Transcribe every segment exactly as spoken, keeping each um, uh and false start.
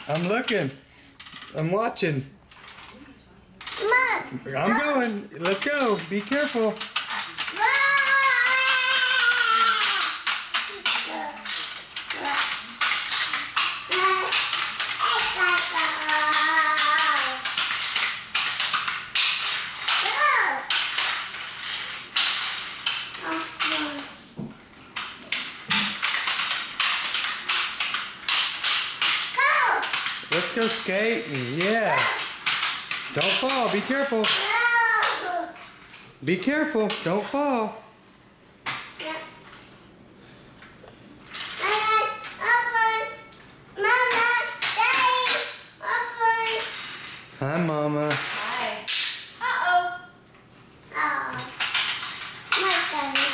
I'm looking. I'm watching. Mom. I'm going. Let's go. Be careful. Let's go skating. Yeah. Don't fall. Be careful. Be careful. Don't fall. Hi, Mama. Hi. Uh-oh. Oh. My goodness.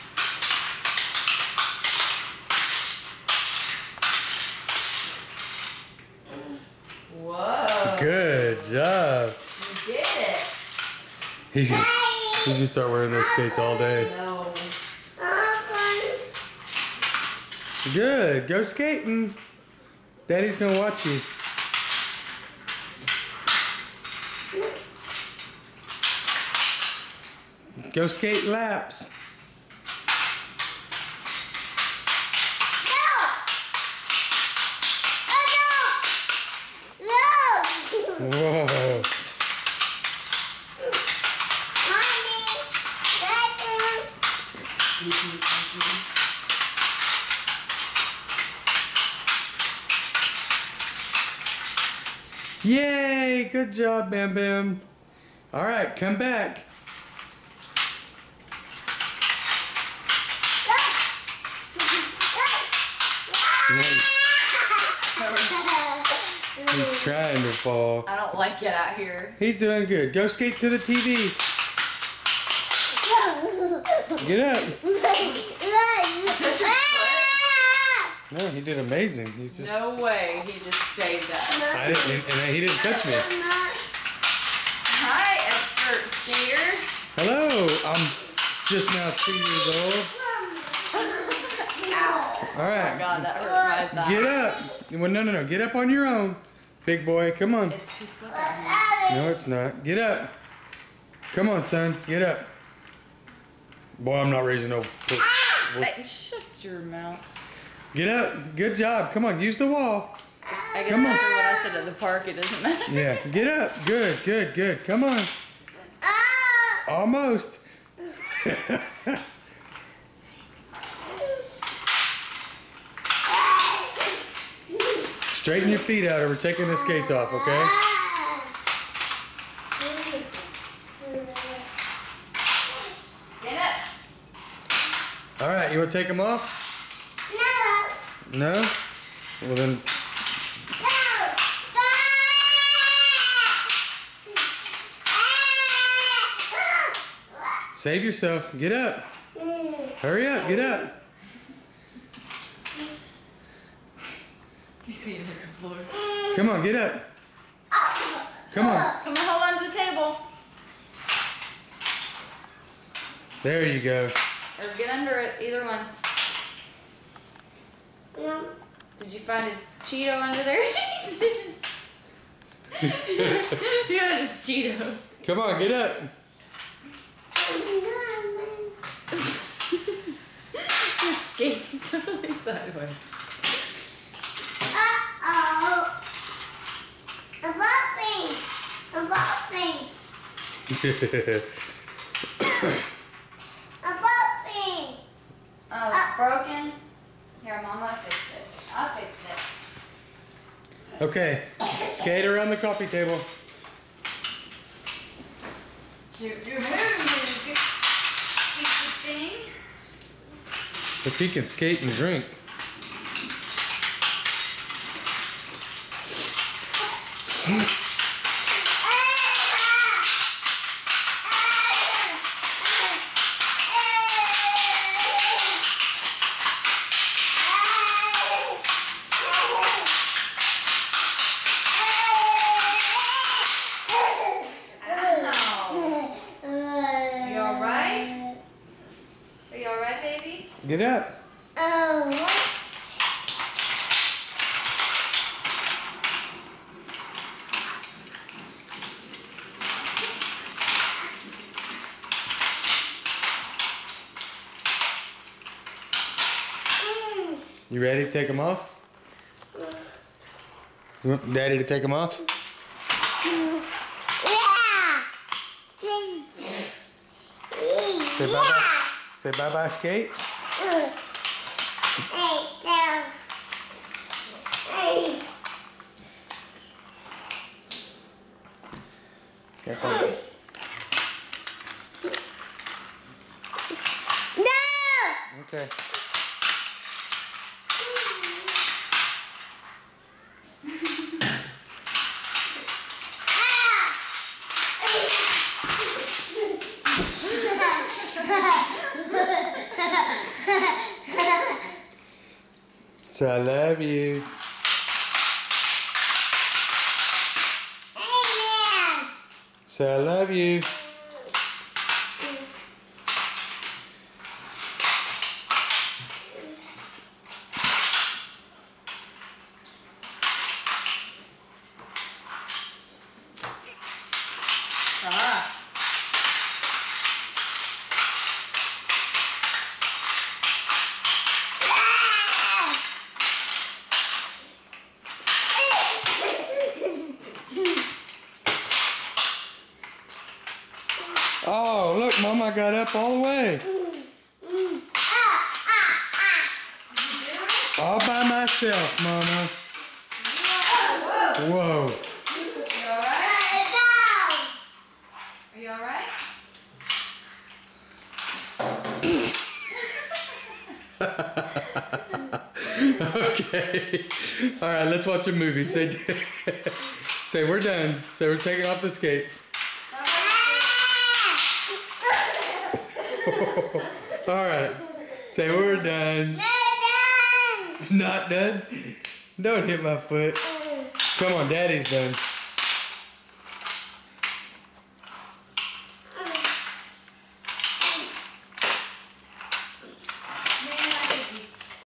Whoa. Good job. You did it. He just, he just start wearing those skates all day. No. Good. Go skating. Daddy's gonna watch you. Go skate laps. Whoa. Yay! Good job, Bam Bam. All right, come back. He's trying to fall. I don't like it out here. He's doing good. Go skate to the T V. Get up. No, he did amazing. He's just. No way. He just stayed up. I didn't, and he didn't touch me. Hi, expert skater. Hello, I'm just now two years old. Ow. All right. Oh my God, that hurt my thigh. Get up. Well, no, no, no. Get up on your own. Big boy, come on. It's too slick out here. No, it's not. Get up. Come on, son. Get up. Boy, I'm not raising no. Hey, shut your mouth. Get up. Good job. Come on. Use the wall. I guess Come on. after what I said at the park, it doesn't matter. Yeah. Get up. Good, good, good. Come on. Almost. Straighten your feet out or we're taking the skates off, okay? Stand up. All right, you want to take them off? No. No? Well then, save yourself. Get up. Hurry up, get up. You see it on the floor. Come on, get up. Come on. Come on, hold on to the table. There you go. Or get under it, either one. No. Did you find a Cheeto under there? You got a Cheeto. Come on, get up. It's skating totally sideways. Uh-oh. A bopping. A bopping. A bopping. Oh, it's broken? Here, Mama, I'll fix it. I'll fix it. Okay, skate around the coffee table. To your home, get the thing. If he can skate and drink. Get up. Oh. You ready to take them off? You want Daddy to take them off? Say bye bye. Say bye bye skates. Hey, down. Hey. Careful. No! Okay. So I love you. Amen. So I love you. Ah. Oh, look, Mama got up all the way. All by myself, Mama. Whoa. You alright? Are you alright? Okay. All right, let's watch a movie. Say, say we're done. Say we're taking off the skates. All right. Say we're done. Not done? Don't hit my foot. Come on, Daddy's done.